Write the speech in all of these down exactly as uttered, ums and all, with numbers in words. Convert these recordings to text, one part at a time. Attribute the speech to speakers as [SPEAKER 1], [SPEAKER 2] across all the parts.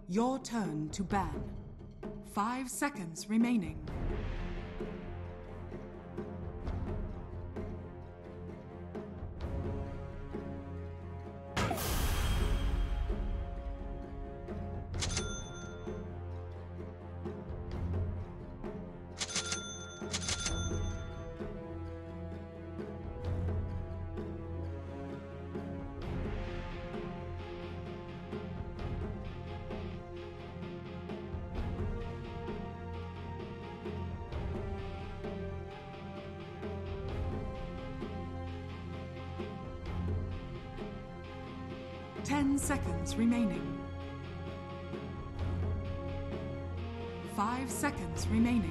[SPEAKER 1] Your turn to ban. Five seconds remaining. Ten seconds remaining. Five seconds remaining.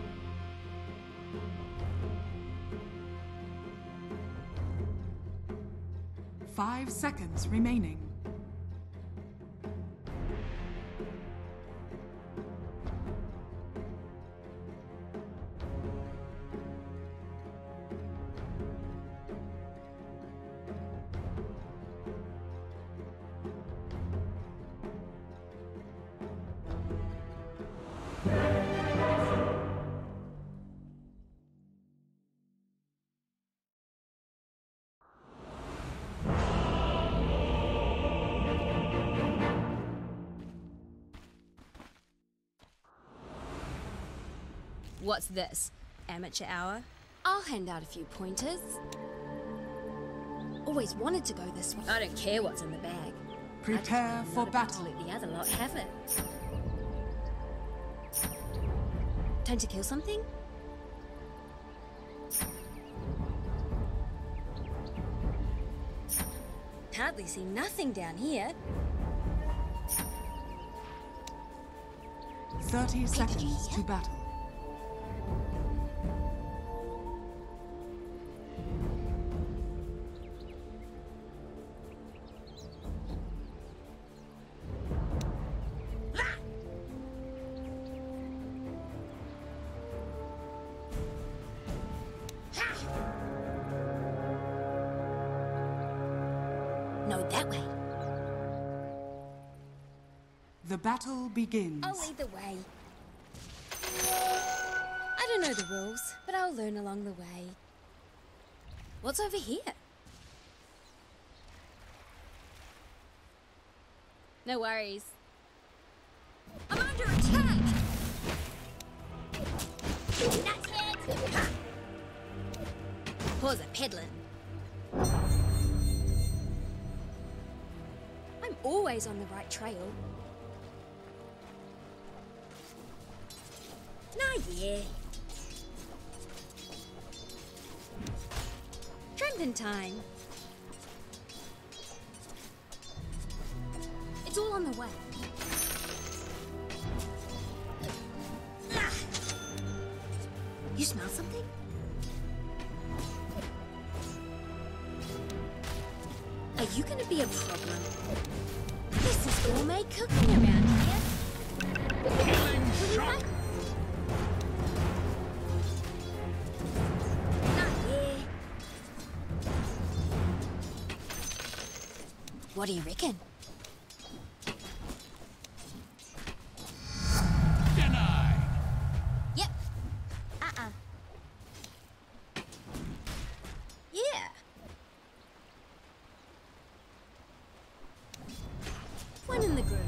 [SPEAKER 1] Five seconds remaining.
[SPEAKER 2] What's this? Amateur hour? I'll hand out a few pointers. Always wanted to go this way. I don't care what's in the bag.
[SPEAKER 1] Prepare for battle.
[SPEAKER 2] Let the other lot have it. Time to kill something? Hardly see nothing down here.
[SPEAKER 1] Thirty seconds to battle.
[SPEAKER 2] No, that way.
[SPEAKER 1] The battle begins.
[SPEAKER 2] I'll lead the way. I don't know the rules, but I'll learn along the way. What's over here? No worries. I'm under attack! That's it! Pause a peddling. I'm always on the right trail. Nah, yeah. Tramping time. It's all on the way. Ah. You smell something? Are you gonna be a problem? This is gourmet cooking around here.
[SPEAKER 3] Killing shot!
[SPEAKER 2] What do you reckon?
[SPEAKER 3] Denied!
[SPEAKER 2] Yep. Uh-uh. Yeah. One in the groove.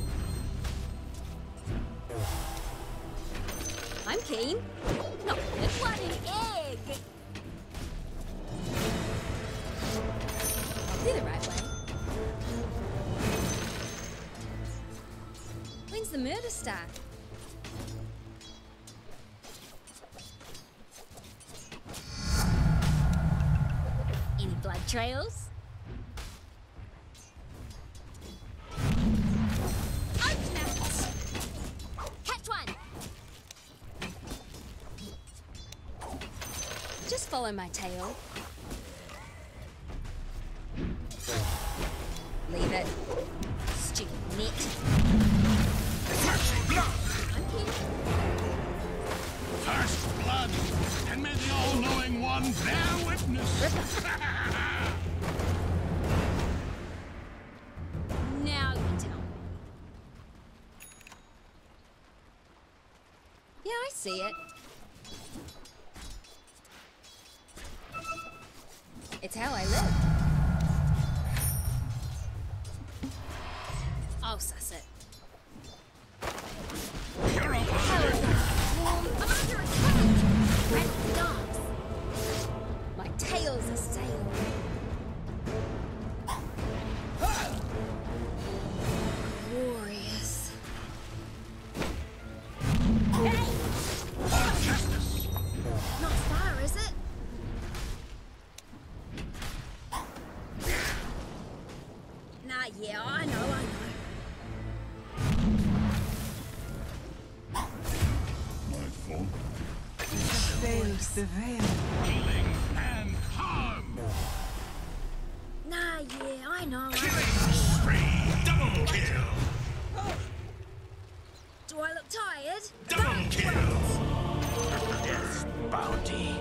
[SPEAKER 2] I'm keen. Not good. What an egg! I'll do the right way. When's the murder start? Any blood trails? Open it! Catch one! Just follow my tail. Leave it. Stupid net.
[SPEAKER 3] First blood!
[SPEAKER 2] I'm here.
[SPEAKER 3] First blood! And may the all-knowing one bear witness!
[SPEAKER 2] Now you tell me. see it. It's how I live. I'll suss it.
[SPEAKER 3] You're up.
[SPEAKER 2] I'm under attack! Red stars! My tail's a sail. Glorious. Hey!
[SPEAKER 3] Justice.
[SPEAKER 2] Not far, is it? Nah, yeah, I know, I know.
[SPEAKER 3] My fault.
[SPEAKER 1] Veils the veil.
[SPEAKER 3] Healing and harm.
[SPEAKER 2] Nah, yeah, I know. I
[SPEAKER 3] Killing spree. Double kill.
[SPEAKER 2] Do I look tired?
[SPEAKER 3] Double kill. Death's bounty.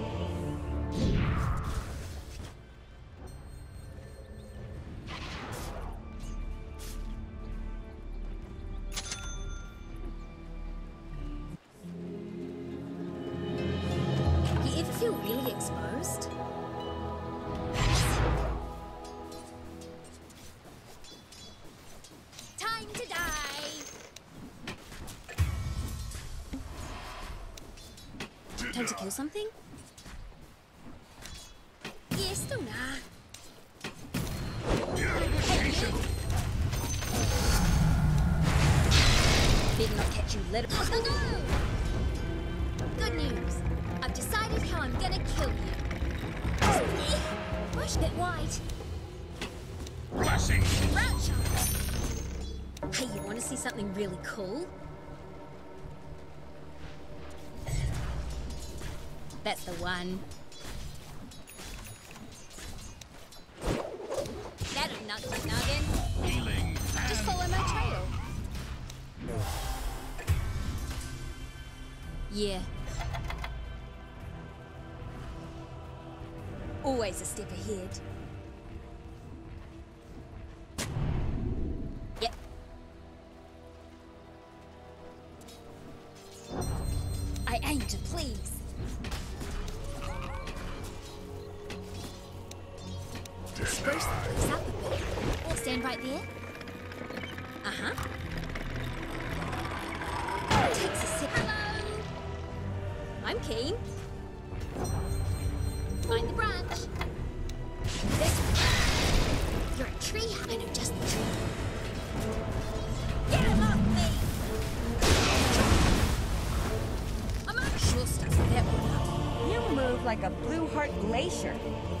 [SPEAKER 2] You ever feel really exposed? Time to die! Time to kill something? Yeah, still nah.
[SPEAKER 3] Purification.
[SPEAKER 2] Better not catch you little. Oh, no! Good news. I've decided how I'm gonna kill you. Push a bit wide.
[SPEAKER 3] Blessings.
[SPEAKER 2] Route shot. Hey, you want to see something really cool? That's the one. That'll knock you noggin.
[SPEAKER 3] Healing
[SPEAKER 2] Just
[SPEAKER 3] and
[SPEAKER 2] follow my trail. Yeah. Always a step ahead. Yep. I aim to please. Spruce the place up a bit. Or stand right there. Uh-huh. Takes a sip. Hello. I'm keen. Find the branch. This one. You're a tree. I know just the tree. Get him off me! I'm not sure stuff that one.
[SPEAKER 4] You move like a Blue Heart glacier.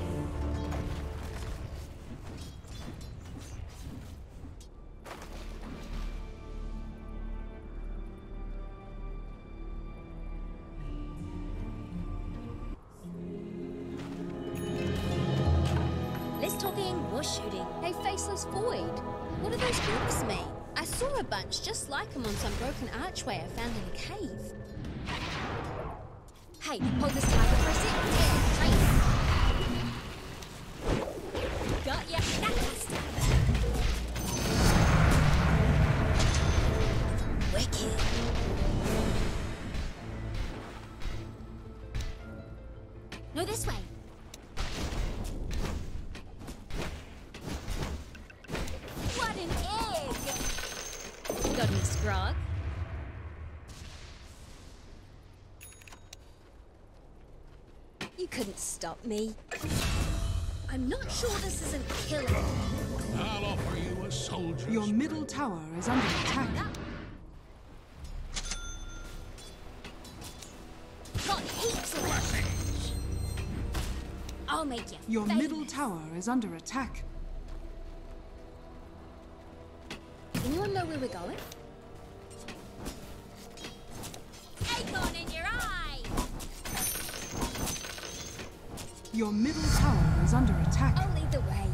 [SPEAKER 2] Or shooting. Hey, Faceless Void. What do those groups mean? I saw a bunch just like them on some broken archway I found in a cave. Hey, hold this target for a sec. Yeah, got ya. That's wicked. No, this way. Got any scrog? You couldn't stop me. I'm not sure this isn't killing.
[SPEAKER 3] I'll offer you a soldier's
[SPEAKER 1] Your middle tower is under attack.
[SPEAKER 2] Got heaps of
[SPEAKER 3] blessings.
[SPEAKER 2] I'll make you
[SPEAKER 1] Your
[SPEAKER 2] famous.
[SPEAKER 1] middle tower is under attack.
[SPEAKER 2] Anyone know where we're going? Acorn in your eye!
[SPEAKER 1] Your middle tower is under attack.
[SPEAKER 2] I'll lead the way.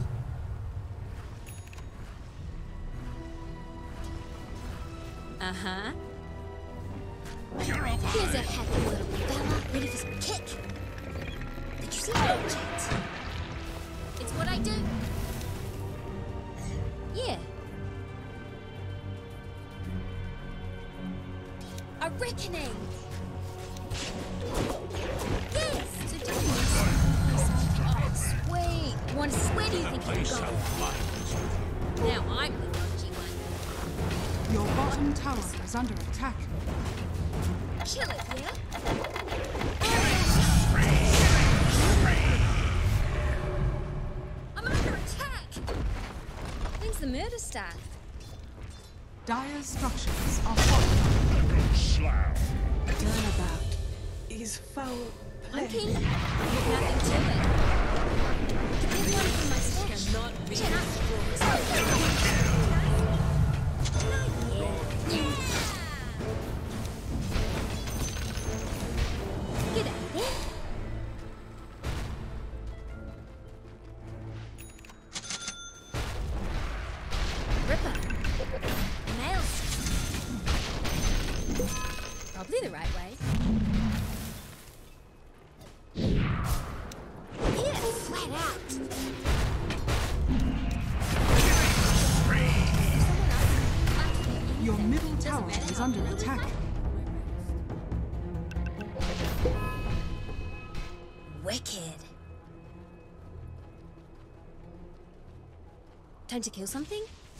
[SPEAKER 2] Uh-huh.
[SPEAKER 3] Purify.
[SPEAKER 2] Here's a happy little fella ready for some kick. Did you see that, Jet? It's what I do. Yeah. A reckoning! think
[SPEAKER 3] place
[SPEAKER 2] you've got
[SPEAKER 3] of
[SPEAKER 2] it.
[SPEAKER 3] violence.
[SPEAKER 2] Now I'm the dodgy one.
[SPEAKER 1] Your bottom tower is under attack.
[SPEAKER 2] Chill it, yeah? I'm under attack! When's the murder start?
[SPEAKER 1] Dire's structures are fortified.
[SPEAKER 3] Slough.
[SPEAKER 4] Turnabout is foul
[SPEAKER 2] I'm
[SPEAKER 4] play.
[SPEAKER 2] keen. Nothing to it. There's one from my stash. Cannot be Get out of there. Ripper. Maelstrom. Probably the right way. Here, flat out.
[SPEAKER 1] Your middle tower is under attack.
[SPEAKER 2] Wicked. Time to kill something?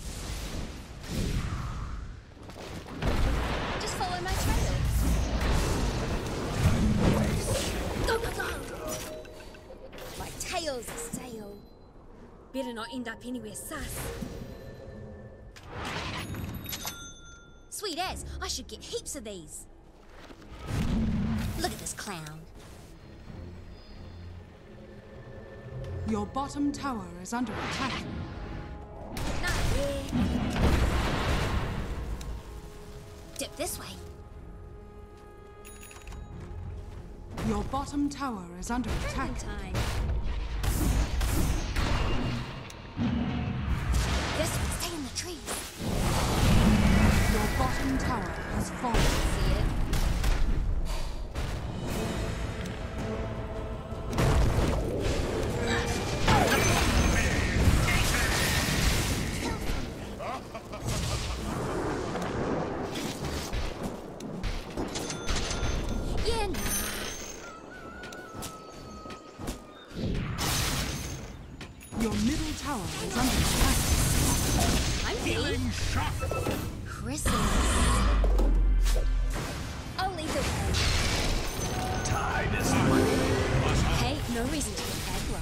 [SPEAKER 2] Just follow my trail. Go, go, go! My tail's a sail. Better not end up anywhere sus. Sweet as, I should get heaps of these. Look at this clown.
[SPEAKER 1] Your bottom tower is under attack.
[SPEAKER 2] Not here. Dip this way.
[SPEAKER 1] Your bottom tower is under attack.
[SPEAKER 2] Turn time. This one, stay in the trees.
[SPEAKER 1] Your bottom tower has fallen.
[SPEAKER 2] See it? Yeah, nah.
[SPEAKER 1] Your middle tower is under attack.
[SPEAKER 2] I'm
[SPEAKER 3] Healing
[SPEAKER 2] being
[SPEAKER 3] shock.
[SPEAKER 2] Christmas. I'll leave it way.
[SPEAKER 3] Time is money.
[SPEAKER 2] Hey, no reason to get aggro.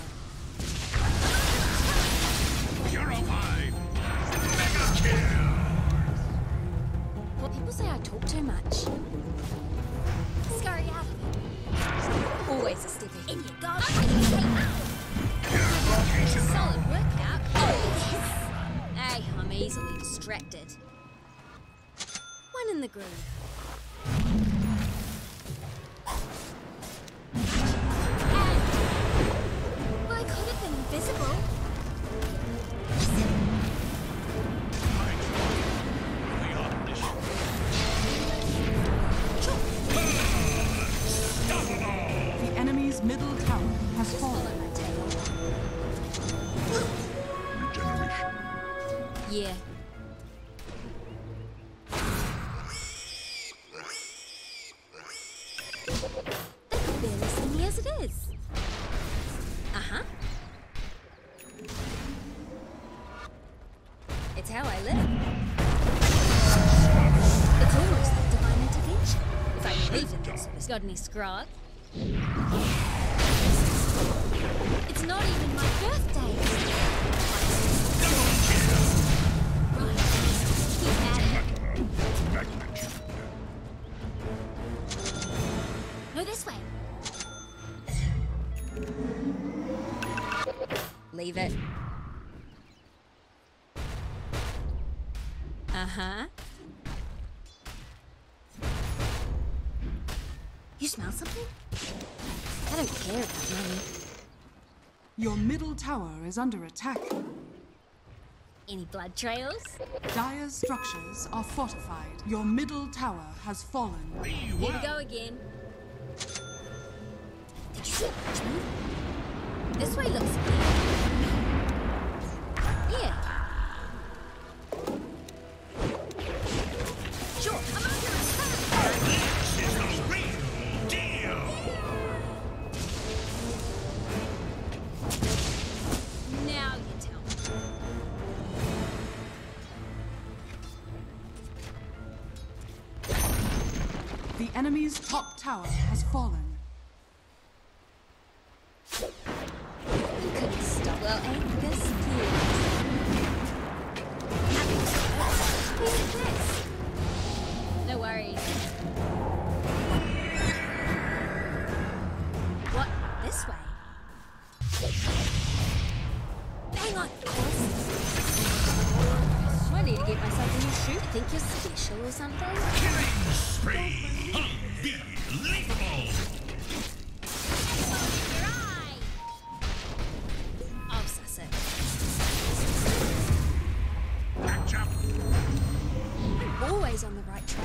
[SPEAKER 3] Purified. Mega kill.
[SPEAKER 2] Well, people say I talk too much. Scurry out of it. Always a step in. In you go. Solid workout. Oh, yes. Hey, I'm easily distracted. One in the groove. And, well, I could have been invisible.
[SPEAKER 3] The omniscient.
[SPEAKER 1] The enemy's middle tower has
[SPEAKER 2] Just follow
[SPEAKER 1] fallen.
[SPEAKER 2] my tail.
[SPEAKER 3] Regeneration.
[SPEAKER 2] Yeah. They could barely see me as it is. Uh-huh. It's how I live. It's almost like divine intervention, if I believe in this. It's got any scrog. It's not even my birthday. Right. Keep at it.
[SPEAKER 3] Magnitude.
[SPEAKER 2] No, this way. Leave it. Uh-huh. You smell something? I don't care about money.
[SPEAKER 1] Your middle tower is under attack.
[SPEAKER 2] Any blood trails?
[SPEAKER 1] Dire's structures are fortified. Your middle tower has fallen.
[SPEAKER 2] Here we go again. Did you see a Dutchman? This way looks clear. Yeah. Sure, I'm under attack.
[SPEAKER 3] This is the real deal.
[SPEAKER 2] Now you tell
[SPEAKER 1] The enemy's top tower has fallen.
[SPEAKER 2] You couldn't stop. Well, ain't this good? Piece of this. No worries. What? This way? Hang on, I need to get myself a new shoe. Think you're special or something?
[SPEAKER 3] Killing spree! Unbelievable!
[SPEAKER 2] I'll suss it.
[SPEAKER 3] Catch up!
[SPEAKER 2] I'm always on the right track.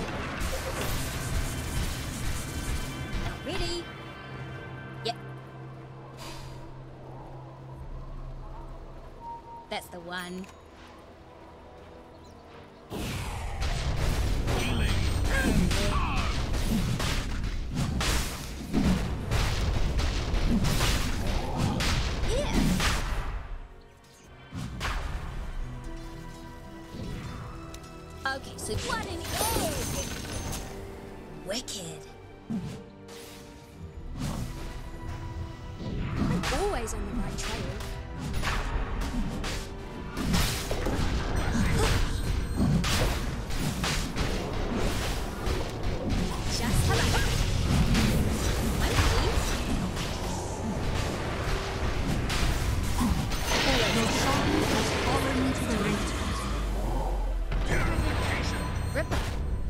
[SPEAKER 2] Ready? Yep. That's the one.
[SPEAKER 3] Healing and hard!
[SPEAKER 2] Yeah. Okay, so what an egg! Wicked. I'm always on the right trail. Just have a I'm pleased.
[SPEAKER 1] Your shrine has fallen to the rate.
[SPEAKER 3] Purification!
[SPEAKER 2] Ripper.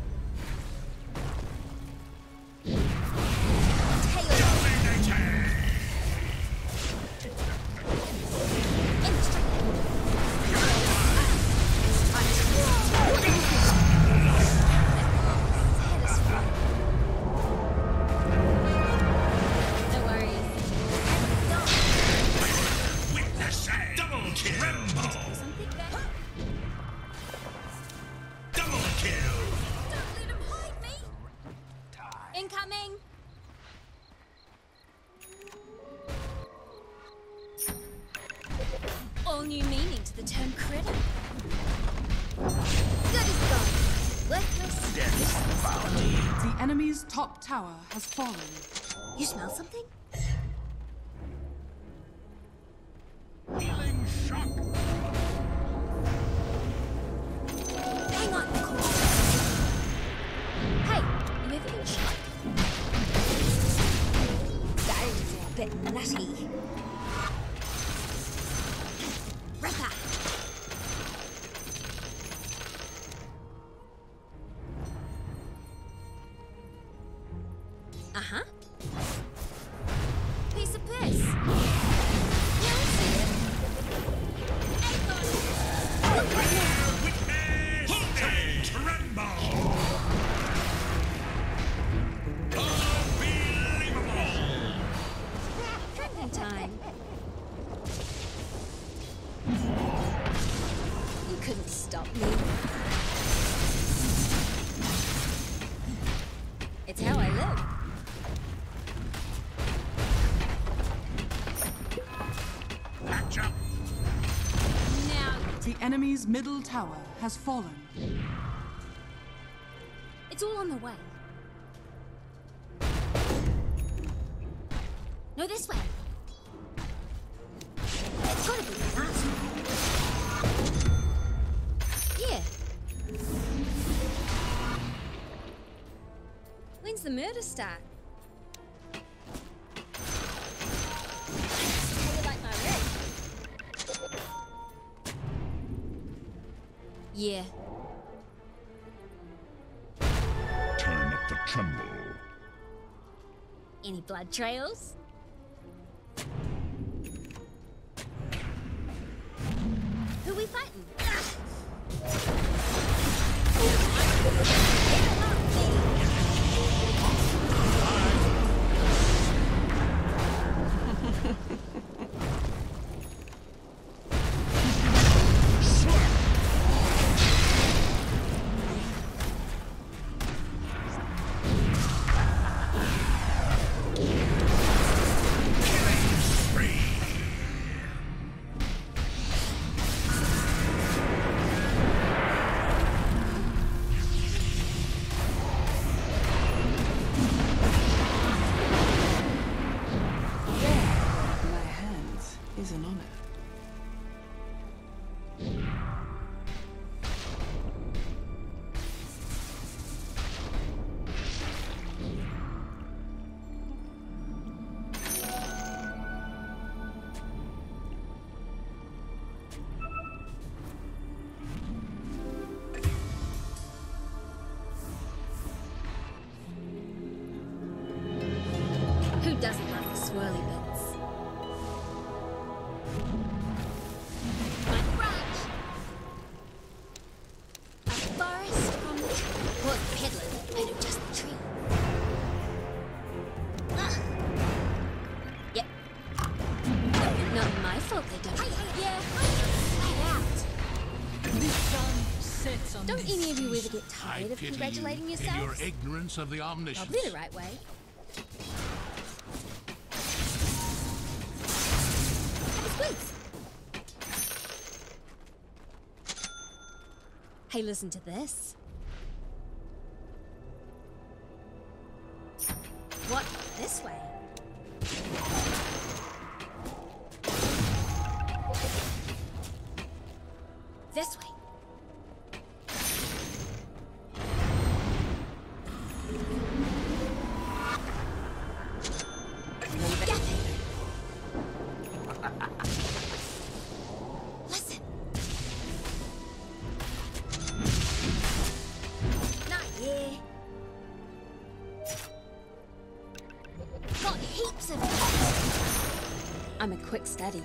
[SPEAKER 3] Witness double kill!
[SPEAKER 2] Something better.
[SPEAKER 3] Double kill!
[SPEAKER 2] Don't let him hide me. Incoming. All new meaning to the term critter. Good as gone. Worthless.
[SPEAKER 3] Death's bounty!
[SPEAKER 1] The enemy's top tower has fallen.
[SPEAKER 2] You smell something?
[SPEAKER 3] Healing shock!
[SPEAKER 2] Hang on, Nicole. Hey, you ever been shot? Those are a bit nutty. Ripper. Uh-huh. Piece of piss. Yeah, I see it.
[SPEAKER 3] Witness! Time tremble! Unbelievable!
[SPEAKER 2] Drinking time. You couldn't stop me. It's how I live.
[SPEAKER 3] Catch up!
[SPEAKER 2] Now,
[SPEAKER 1] The enemy's middle tower has fallen.
[SPEAKER 2] it's all on the way. No, this way. It's gotta be the last one. Yeah. When's the murder start? How you like my red? Yeah.
[SPEAKER 3] Turn up the tremble.
[SPEAKER 2] Any blood trails? Who we fighting? was peddling, and it just the tree. Ugh. Yep. Not my fault they don't. Hey, hey, yeah, flat out.
[SPEAKER 5] The sun sets on
[SPEAKER 2] Don't
[SPEAKER 5] this
[SPEAKER 2] any of you
[SPEAKER 5] season.
[SPEAKER 2] ever get
[SPEAKER 3] I
[SPEAKER 2] tired of
[SPEAKER 3] pity
[SPEAKER 2] congratulating
[SPEAKER 3] you
[SPEAKER 2] yourselves?
[SPEAKER 3] in your ignorance of the omniscience.
[SPEAKER 2] Probably the right way. Have a squeeze. Hey, listen to this. What? This way? This way. Listen. Not here. Got heaps of it. I'm a quick study.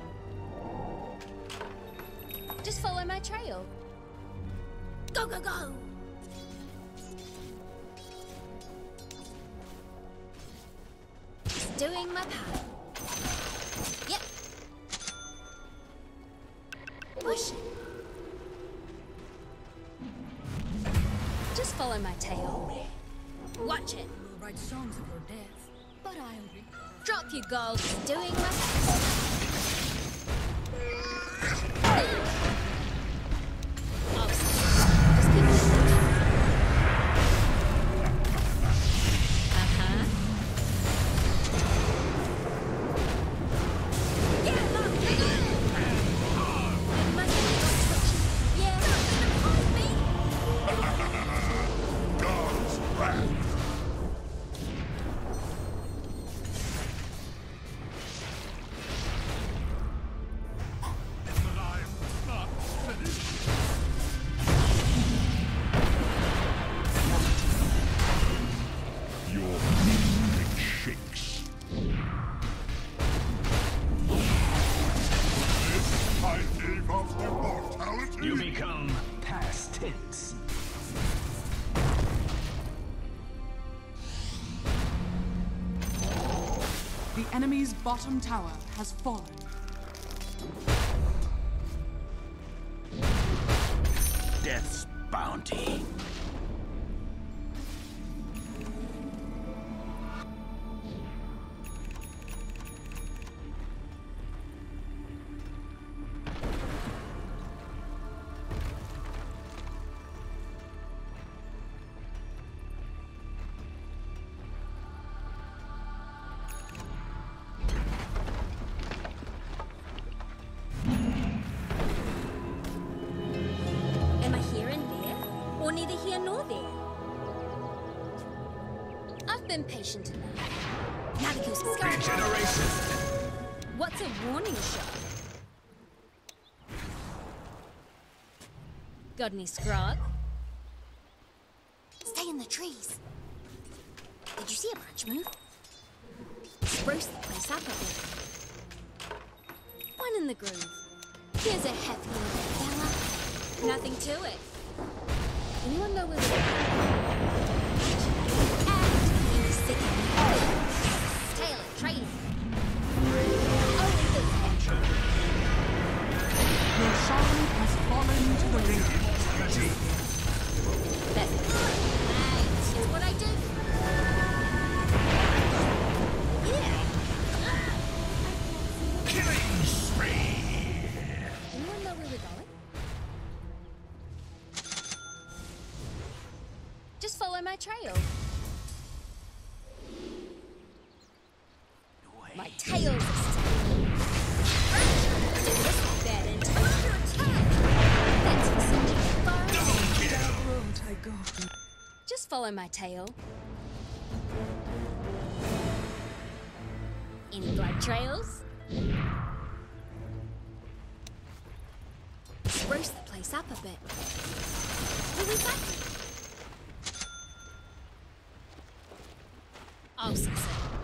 [SPEAKER 2] Just follow my trail. Go, go, go! Just doing my part. Yep. Push it. Just follow my tail. Watch it.
[SPEAKER 5] We'll write songs of your death, but I'll be.
[SPEAKER 2] Drop your gold. Just doing my part. Oh, just keep it. Uh-huh. Yeah, look, they do. It must be construction. Yeah, hold me.
[SPEAKER 3] God's wrath. But I'm not finished. Your music shakes. This I gave of immortality.
[SPEAKER 6] You become past tense.
[SPEAKER 1] The enemy's bottom tower has fallen.
[SPEAKER 6] Death's bounty.
[SPEAKER 2] Am I here and there, or neither here nor there? I've been patient enough. Now the kills scurry.
[SPEAKER 6] Regeneration.
[SPEAKER 2] What's a warning shot? Got any scrog? Stay in the trees. Did you see a branch move? Spruce the place up a bit. One in the groove. Here's a hefty little fella. Nothing to it. Anyone know where we're going? And he's sick of me. Tail and train. Only this head.
[SPEAKER 1] Your shaman has fallen to the ring.
[SPEAKER 2] That's it. Right. It's what I do. Yeah.
[SPEAKER 3] Killing spree.
[SPEAKER 2] Anyone know where we're going? Just follow my trail. My tail's a stain. This bad and under attack. That's for such a far.
[SPEAKER 4] That road I go.
[SPEAKER 2] Just follow my tail. Any blood trails? Spruce the place up a bit. Who we back? Oh, so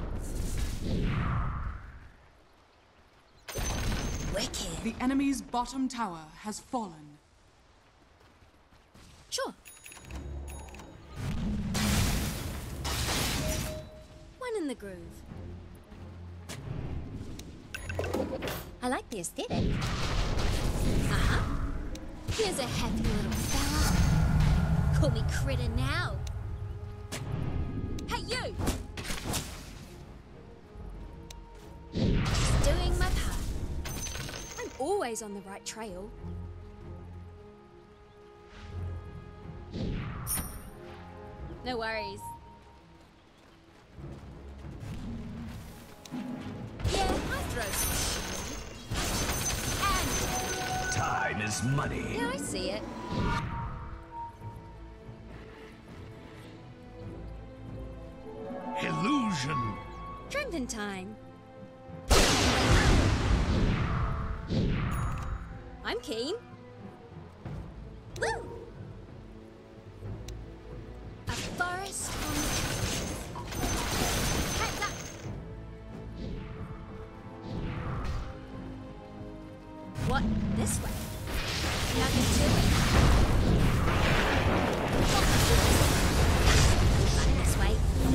[SPEAKER 2] Wicked.
[SPEAKER 1] The enemy's bottom tower has fallen.
[SPEAKER 2] Sure. in the groove. I like the aesthetic. Uh-huh. Here's a happy little fella. Call me Critter now. Hey, you! Just doing my part. I'm always on the right trail. No worries. Yeah, I throw some shit. And...
[SPEAKER 6] Time is money.
[SPEAKER 2] Yeah, I see it.
[SPEAKER 3] Illusion.
[SPEAKER 2] Trembling time. I'm keen. Woo! A forest on the trees. Heads up! What? This way? Nothing to it. Run this way.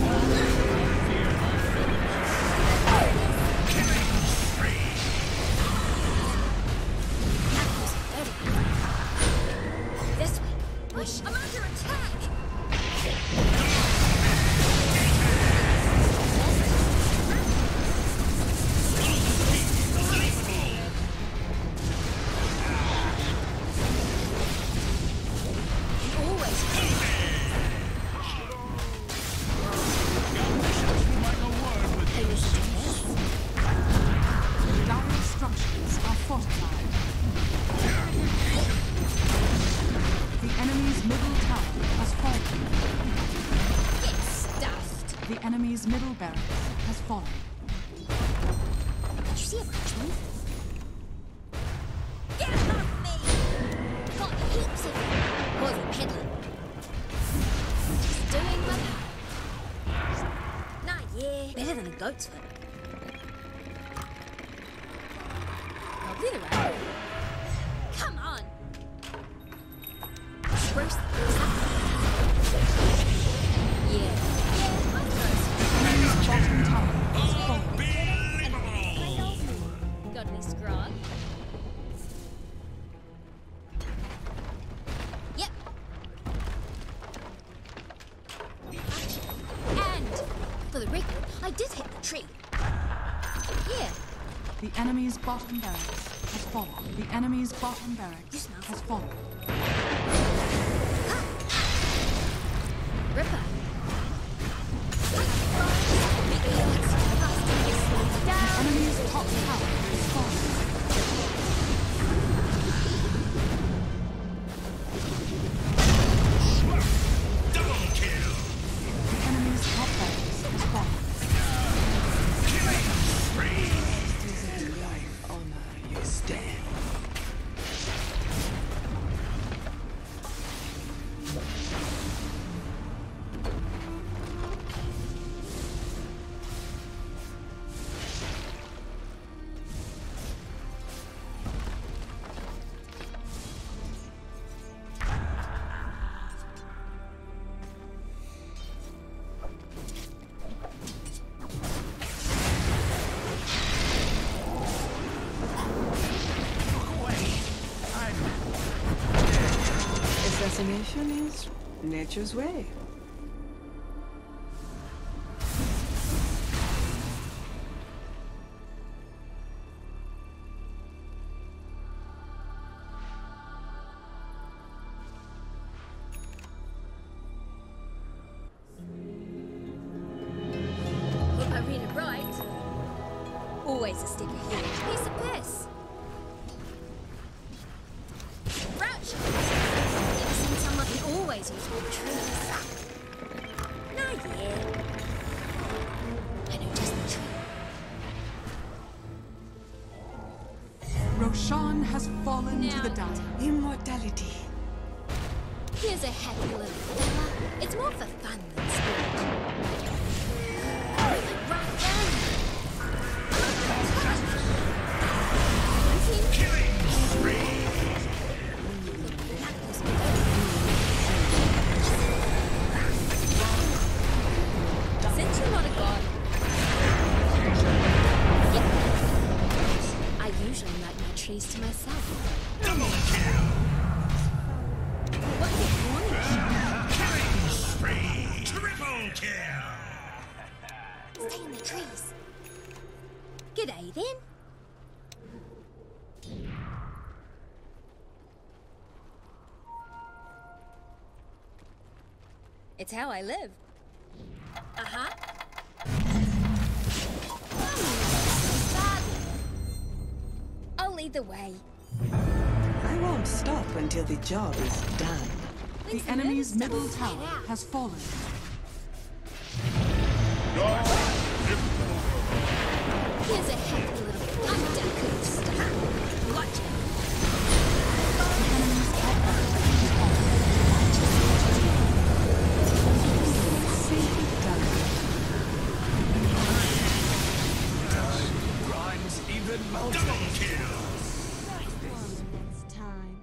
[SPEAKER 2] This way. Push. I'm under attack.
[SPEAKER 1] The enemy's middle barracks has fallen.
[SPEAKER 2] Did you see a marksman? Get him off me! Got heaps of them. Was he peddling? Just doing my part. Nah, yeah. Better than a goat's foot. Probably the right. Come on! Spruce the place up. Yeah.
[SPEAKER 1] Bottom tower has fallen.
[SPEAKER 2] Got any scrog? Yep. And for the record, I did hit the tree. Yeah.
[SPEAKER 1] The enemy's bottom barracks has fallen. The enemy's bottom barracks has fallen.
[SPEAKER 2] Ah. Ripper.
[SPEAKER 1] The enemy's top tower is falling.
[SPEAKER 3] Double kill.
[SPEAKER 1] The enemy's top barracks is fallen.
[SPEAKER 3] Killing spree.
[SPEAKER 6] Life, honor, you stand.
[SPEAKER 4] Assassination is nature's way.
[SPEAKER 2] Hope I read it right. Always a sticker here. Piece of piss. Crouch! Never seen someone who always use wood trees. Nah, yeah. I know just the tree.
[SPEAKER 1] Roshan has fallen
[SPEAKER 2] Now
[SPEAKER 1] to the down.
[SPEAKER 4] Immortality.
[SPEAKER 2] Here's a happy little fella. It's more for fun than sport. Right down.
[SPEAKER 3] Killing spree.
[SPEAKER 2] Since you're not a god,
[SPEAKER 3] kill!
[SPEAKER 2] Stay in the trees. G'day then. It's how I live. Uh-huh. I'll lead the way.
[SPEAKER 4] I won't stop until the job is done.
[SPEAKER 1] The enemy's middle tower has fallen.
[SPEAKER 2] Here's a hefty little undecorated stuff. Watch it.
[SPEAKER 1] The enemy's top barracks is fallen.
[SPEAKER 4] Safely done.
[SPEAKER 6] Rhymes even more.
[SPEAKER 3] Double kill!
[SPEAKER 4] It's time.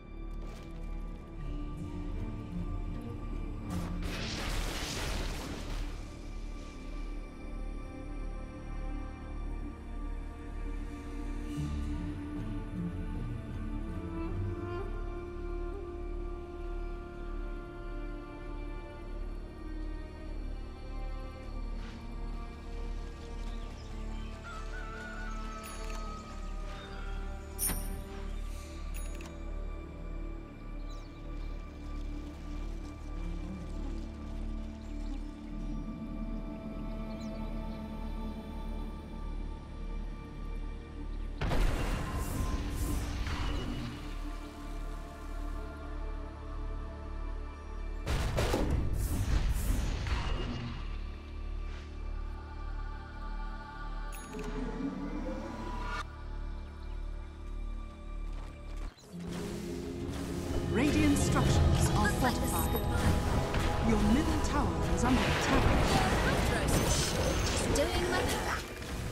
[SPEAKER 1] Radiant structures are fortified. Your middle tower is under attack.
[SPEAKER 2] Just doing my part.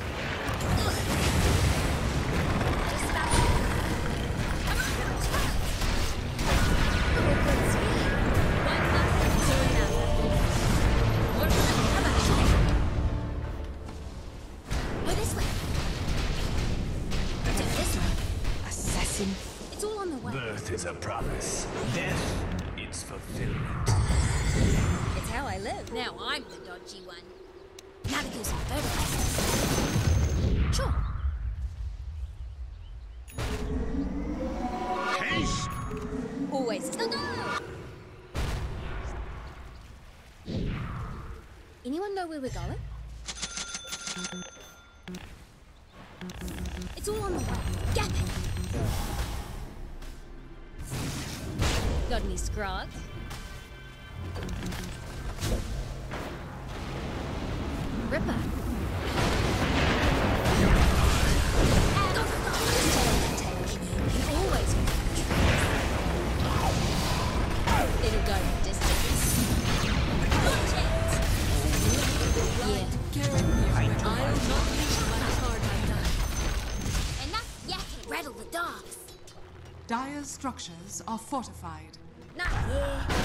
[SPEAKER 2] Just about Come on, turn. Oh, good speed. One nothing to another. More fun. Come on. Go this way. Do this way.
[SPEAKER 4] Assassin.
[SPEAKER 2] It's all on the way.
[SPEAKER 6] Birth is a promise. Death, it's fulfillment.
[SPEAKER 2] It's how I live. Now I'm the dodgy one. Now to do some photographs. Sure.
[SPEAKER 3] Haste!
[SPEAKER 2] Always. No, no! Anyone know where we're going? It's all on the way. Gap it! Got any scrogs? Ripper. You always want to It'll go the distance. Watch it! Yeah.
[SPEAKER 5] I'll not leave my card undone.
[SPEAKER 2] Enough yakking. Rattle the dogs.
[SPEAKER 1] Dire's structures are fortified.
[SPEAKER 2] Not here.